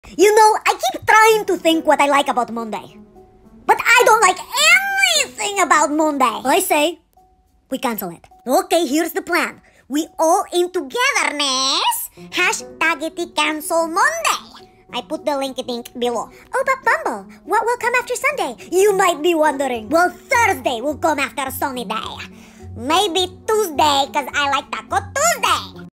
You know, I keep trying to think what I like about Monday. But I don't like anything about Monday. I say, we cancel it. Okay, here's the plan. We all in togetherness. Hashtag it cancel Monday. I put the link below. Oh, but Bumble, what will come after Sunday? You might be wondering. Well, Thursday will come after a sunny day. Maybe Tuesday, cause I like Taco Tuesday.